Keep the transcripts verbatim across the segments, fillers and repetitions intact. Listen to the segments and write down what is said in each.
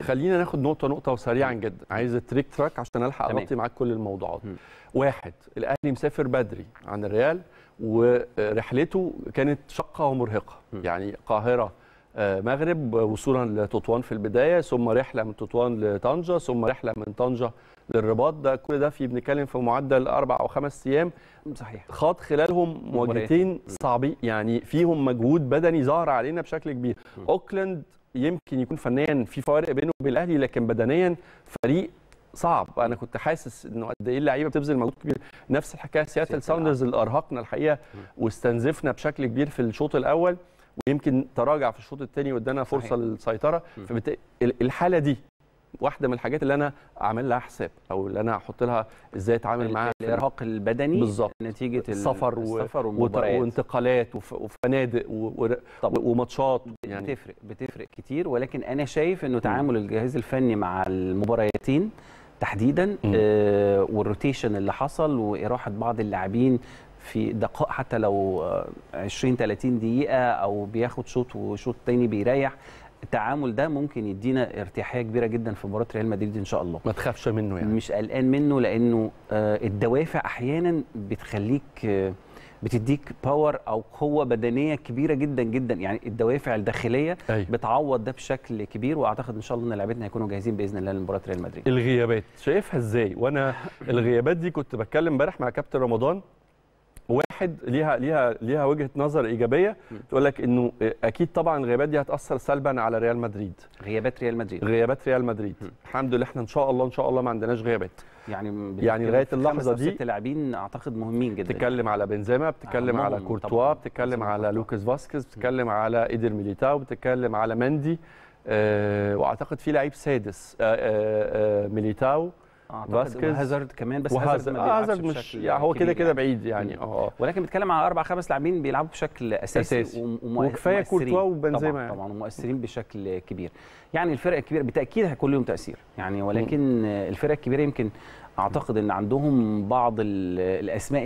خلينا ناخد نقطه نقطه وسريعا جدا، عايز التريك تراك عشان الحق اغطي معاك كل الموضوعات. م. واحد، الاهلي مسافر بدري عن الريال ورحلته كانت شاقه ومرهقه. م. يعني القاهره مغرب وصولا لتطوان في البدايه، ثم رحله من تطوان لطنجه، ثم رحله من طنجه للرباط. ده كل ده في بنتكلم في معدل اربع او خمس ايام. صحيح. خاض خلالهم مواجهتين صعبين، يعني فيهم مجهود بدني ظهر علينا بشكل كبير. م. اوكلاند يمكن يكون فنيا في فوارق بينه وبين الاهلي، لكن بدنيا فريق صعب. انا كنت حاسس انه قد ايه اللعيبه بتبذل مجهود كبير. نفس الحكايه سياتل ساوندرز اللي ارهقنا الحقيقه واستنزفنا بشكل كبير في الشوط الاول، ويمكن تراجع في الشوط الثاني وادانا فرصه للسيطره. فالحاله دي واحده من الحاجات اللي انا اعمل لها حساب، او اللي انا احط لها ازاي اتعامل معاها. الارهاق البدني بالظبط، نتيجه السفر, السفر وانتقالات وفنادق وماتشات. يعني بتفرق بتفرق كتير، ولكن انا شايف انه تعامل الجهاز الفني مع المباريتين تحديدا آه والروتيشن اللي حصل واراحه بعض اللاعبين في دقائق، حتى لو عشرين ثلاثين دقيقه، او بياخد شوط وشوط تاني بيريح، التعامل ده ممكن يدينا ارتياحيه كبيره جدا في مباراه ريال مدريد ان شاء الله. ما تخافش منه يعني. مش قلقان منه، لانه الدوافع احيانا بتخليك بتديك باور او قوه بدنيه كبيره جدا جدا، يعني الدوافع الداخليه أيوة. بتعوض ده بشكل كبير، واعتقد ان شاء الله ان لاعبتنا هيكونوا جاهزين باذن الله لمباراه ريال مدريد. الغيابات شايفها ازاي؟ وانا الغيابات دي كنت بتكلم امبارح مع كابتن رمضان، واحد ليها ليها ليها وجهه نظر ايجابيه، تقول لك انه اكيد طبعا الغيابات دي هتاثر سلبا على ريال مدريد. غيابات ريال مدريد غيابات ريال مدريد م. الحمد لله احنا ان شاء الله ان شاء الله ما عندناش غيابات. يعني يعني لغايه اللحظه دي ست لاعبين اعتقد مهمين جدا. بتتكلم على بنزيما، بتتكلم على كورتوا، بتتكلم على لوكاس فاسكيز، بتتكلم على ايدر ميليتاو، بتتكلم على مندي، أه واعتقد في لعيب سادس أه أه ميليتاو فاسكيز وهازارد كمان، بس هازارد ما بيلعبش مش يعني هو كده كده بعيد يعني اه ولكن بيتكلم على اربع خمس لاعبين بيلعبوا بشكل اساسي, أساسي. وكفايه كورتوا وبنزيما طبعا, طبعا ومؤثرين بشكل كبير. يعني الفرق الكبيره بالتاكيد هيكون لهم تاثير يعني، ولكن م. الفرق الكبيره يمكن اعتقد ان عندهم بعض الاسماء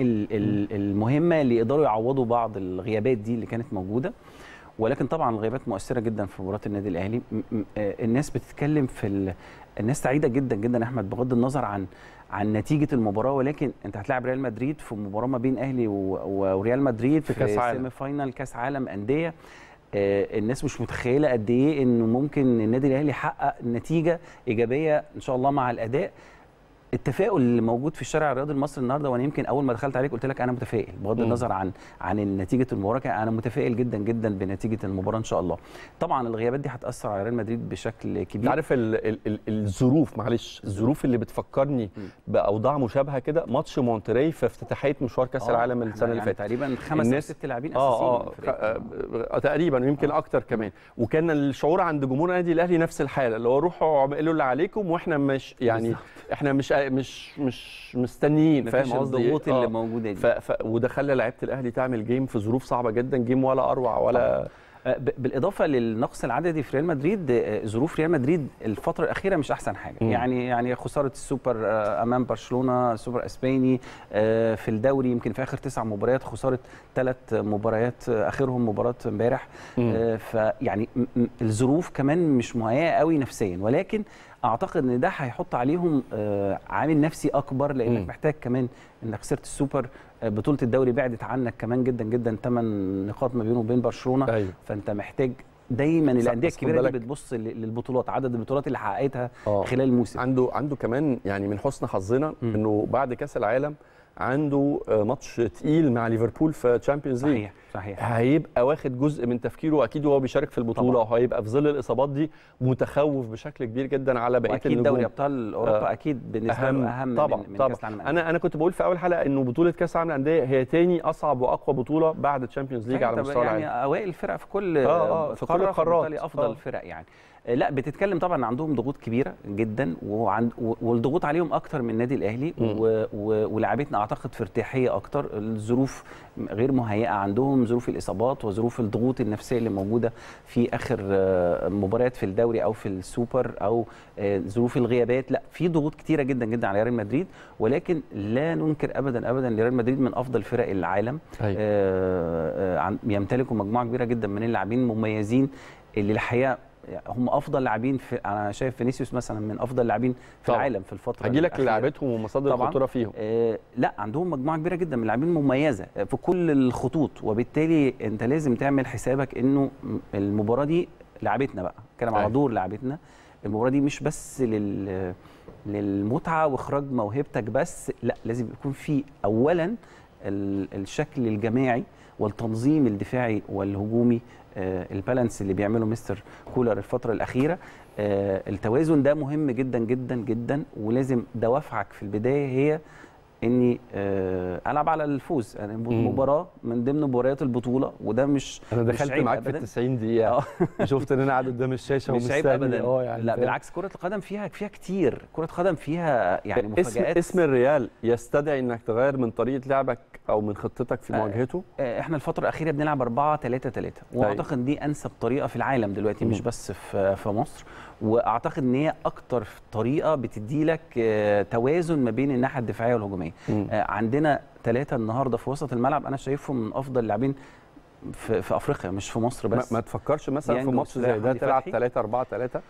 المهمه اللي يقدروا يعوضوا بعض الغيابات دي اللي كانت موجوده. ولكن طبعا الغيابات مؤثره جدا في مباراه النادي الاهلي. الناس بتتكلم في ال... الناس سعيده جدا جدا احمد بغض النظر عن عن نتيجه المباراه، ولكن انت هتلاعب ريال مدريد في مباراه ما بين اهلي وريال مدريد في, في كاس سيمي فاينال كاس عالم انديه. آه الناس مش متخيله قد ايه انه ممكن النادي الاهلي يحقق نتيجه ايجابيه ان شاء الله مع الاداء. التفاؤل اللي موجود في الشارع الرياضي المصري النهارده، وانا يمكن اول ما دخلت عليك قلت لك انا متفائل بغض النظر عن عن نتيجه المباراه، انا متفائل جدا جدا بنتيجه المباراه ان شاء الله. طبعا الغيابات دي هتاثر على ريال مدريد بشكل كبير. عارف ال ال الظروف معلش الظروف اللي بتفكرني باوضاع مشابهه كده، ماتش مونتري في افتتاحيه مشوار كاس العالم السنه اللي فاتت، يعني تقريبا خمس او ست لاعبين اساسيين اه اه, آه تقريبا ويمكن آه. اكتر كمان، وكان الشعور عند جمهور النادي الاهلي نفس الحاله، اللي هو روحوا اعملوا اللي عليكم واحنا مش يعني احنا مش مش مش مش مستنيين، فاهم قصدي؟ الضغوط اللي موجوده دي ف... وده خلى لعيبه الاهلي تعمل جيم في ظروف صعبه جدا، جيم ولا اروع ولا بالاضافه للنقص العددي في ريال مدريد. ظروف ريال مدريد الفتره الاخيره مش احسن حاجه. م. يعني يعني خساره السوبر امام برشلونه، سوبر اسباني في الدوري، يمكن في اخر تسع مباريات خساره ثلاث مباريات اخرهم مباراه امبارح. فيعني الظروف كمان مش مهيئه قوي نفسيا، ولكن اعتقد ان ده هيحط عليهم عامل نفسي اكبر، لانك م. محتاج كمان انك خسرت السوبر، بطوله الدوري بعدت عنك كمان جدا جدا، ثمان نقاط ما بينه وبين برشلونه. أيوه. فانت محتاج دايما الانديه الكبيره دي بتبص للبطولات، عدد البطولات اللي حققتها أوه. خلال الموسم. عنده عنده كمان يعني من حسن حظنا انه بعد كاس العالم عنده ماتش تقيل مع ليفربول في تشامبيونز ليج. صحيح صحيح. هيبقى واخد جزء من تفكيره اكيد وهو بيشارك في البطوله، وهيبقى في ظل الاصابات دي متخوف بشكل كبير جدا على بقيه النجوم. اكيد دوري ابطال اوروبا آه اكيد بالنسبه له اهم طبعا من, من طبعا. كاس العالم. انا انا كنت بقول في اول حلقه انه بطوله كاس العالم للانديه هي ثاني اصعب واقوى بطوله بعد الشامبيونز ليج على مستوى العالم. يعني اوائل الفرق في كل آه آه في كل القارات افضل آه. الفرق يعني. لا بتتكلم طبعا عندهم ضغوط كبيره جدا، وعند والضغوط عليهم اكتر من النادي الاهلي، ولاعبتنا اعتقد في ارتياحيه اكتر. الظروف غير مهيئه عندهم، ظروف الاصابات وظروف الضغوط النفسيه اللي موجوده في اخر مباريات في الدوري او في السوبر، او ظروف الغيابات. لا في ضغوط كتيره جدا جدا على ريال مدريد، ولكن لا ننكر ابدا ابدا ريال مدريد من افضل فرق العالم. آه يمتلكوا مجموعه كبيره جدا من اللاعبين مميزين اللي الحقيقه هم افضل لاعبين في، انا شايف فينيسيوس مثلا من افضل اللاعبين في طبعا. العالم في الفتره هجي لك الأخيرة. للاعبتهم ومصادر الخطوره فيهم. آه لا، عندهم مجموعه كبيره جدا من اللاعبين مميزه في كل الخطوط، وبالتالي انت لازم تعمل حسابك انه المباراه دي لعبتنا بقى، اتكلم على دور لعبتنا. المباراه دي مش بس لل للمتعه واخراج موهبتك بس، لا لازم يكون في اولا الشكل الجماعي والتنظيم الدفاعي والهجومي، آه البالانس اللي بيعمله مستر كولر الفتره الاخيره. آه التوازن ده مهم جدا جدا جدا، ولازم دوافعك في البدايه هي اني آه العب على الفوز. يعني مباراه من ضمن مباريات البطوله، وده مش انا دخلت مش معاك في التسعين دقيقه شفت ان انا قاعد قدام الشاشه ومستني ابدا. اه يعني لا بالعكس، كره القدم فيها فيها كتير، كره القدم فيها يعني مفاجآت. اسم اسم الريال يستدعي انك تغير من طريقه لعبك او من خطتك في مواجهته. آه احنا الفتره الاخيره بنلعب أربعة ثلاثة ثلاثة، واعتقد دي انسب طريقه في العالم دلوقتي، مش بس في في مصر. واعتقد ان هي اكتر طريقه بتدي لك آه توازن ما بين الناحيه الدفاعيه والهجوميه. آه عندنا ثلاثه النهارده في وسط الملعب، انا شايفهم من افضل اللاعبين في, في افريقيا مش في مصر بس. ما, ما تفكرش مثلا في ماتش زي ده تلعب ثلاثة أربعة ثلاثة؟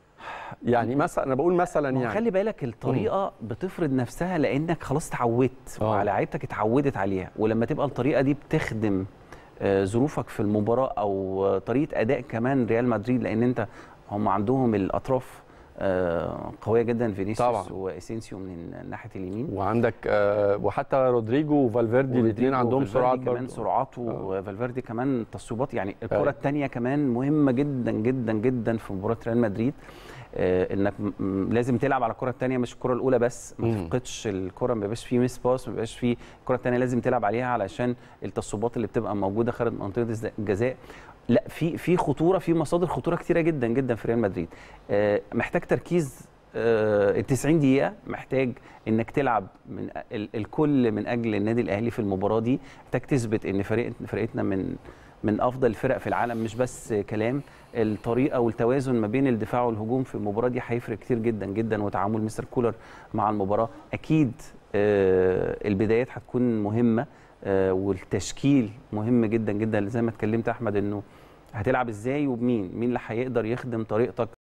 يعني مثلا انا بقول مثلا يعني خلي بالك الطريقه مم. بتفرض نفسها لانك خلاص اتعودت ولاعيبتك اتعودت عليها، ولما تبقى الطريقه دي بتخدم آه ظروفك في المباراه او طريقه اداء كمان ريال مدريد، لان انت هم عندهم الاطراف آه قويه جدا، فينيسيوس واسينسيو من ناحيه اليمين، وعندك آه وحتى رودريجو وفالفيردي الاثنين عندهم سرعات كمان سرعات، وفالفيردي كمان تصويبات. يعني الكره الثانيه كمان مهمه جدا جدا جدا في مباراه ريال مدريد، آه انك لازم تلعب على الكره الثانيه مش الكره الاولى بس، ما تفقدش الكره، ما يبقاش فيه ميس باس، ما يبقاش فيه الكره الثانيه لازم تلعب عليها علشان التصويبات اللي بتبقى موجوده خارج منطقه الجزاء. لا في في خطوره، في مصادر خطوره كتيره جدا جدا في ريال مدريد. آه محتاج تركيز آه ال تسعين دقيقه، محتاج انك تلعب من الكل من اجل النادي الاهلي في المباراه دي، محتاج تثبت ان فريق فرقتنا من من افضل الفرق في العالم، مش بس كلام. الطريقه والتوازن ما بين الدفاع والهجوم في المباراه دي هيفرق كتير جدا جدا، وتعامل مستر كولر مع المباراه اكيد. آه البدايات هتكون مهمه، آه والتشكيل مهم جدا جدا، زي ما اتكلمت احمد، انه هتلعب ازاي وبمين، مين اللي هيقدر يخدم طريقتك